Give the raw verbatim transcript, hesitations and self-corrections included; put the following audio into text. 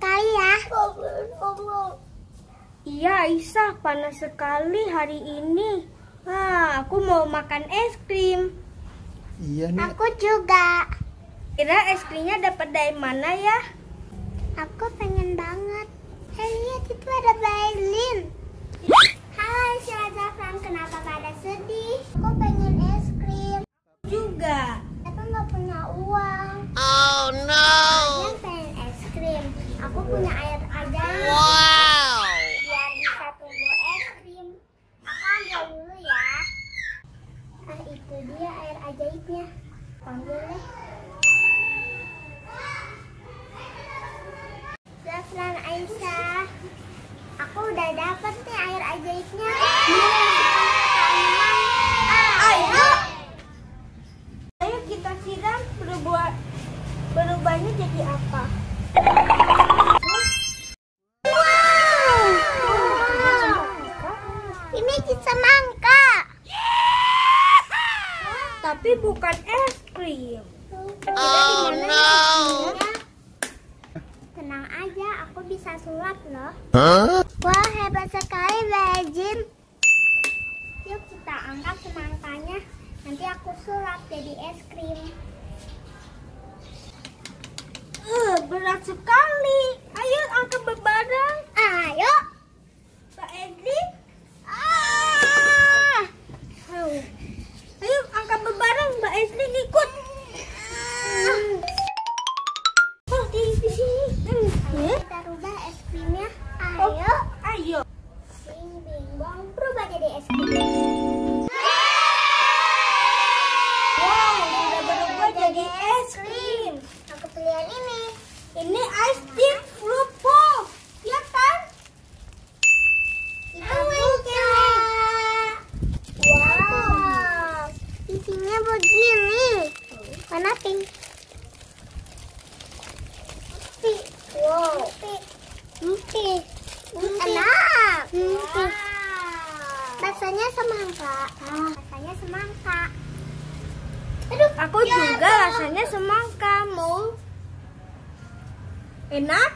sekali ya. Iya Aisyah, panas sekali hari ini. Nah, aku mau makan es krim. Iya nih. Aku juga. Kira es krimnya dapat dari mana ya? Aku pengen banget. Hei, lihat itu ada Bailin. Hai Sila Zafran, kenapa pada sedih? Aku pengen es krim Juga. tapi nggak punya uang. Oh no. Kalian pengen es krim, aku punya air aja. Wow. Biar bisa tunggu es krim, aku ambil dulu ya. Nah, itu dia air ajaibnya. Panggil deh. Zafran, Aisyah, aku udah dapet nih air ajaibnya. Ayo. Ayo kita siram, berubah berubahnya jadi apa? Wow, ini semangka. Tapi bukan es krim. Oh no. Tenang aja, aku bisa sulap loh. Hah? Wah, hebat sekali Bejin. Yuk kita angkat semangkanya. Nanti aku sulap jadi es krim. Eh, berat sekali. Ayo angkat bareng. Ayo. Mbak Edli. Ah. Oh. Ayo angkat bareng, Mbak Edli ikut. Oh, di, di sini. Hmm. Ayo kita rubah es krimnya. Ayo. Oh, ayo. Bing bing bong, berubah jadi es krim. Wow, sudah berubah jadi es krim. Aku pilih yang ini. Ini ice cream fruit pop, ya kan? Itu juga. Wow. Isinya begini. Warna pink. Pink. Wow. Pink. Pink. Enak. Wow. Rasanya semangka. Ah, rasanya semangka. Aduh, Aku juga rasanya semangka. Mau? Enak?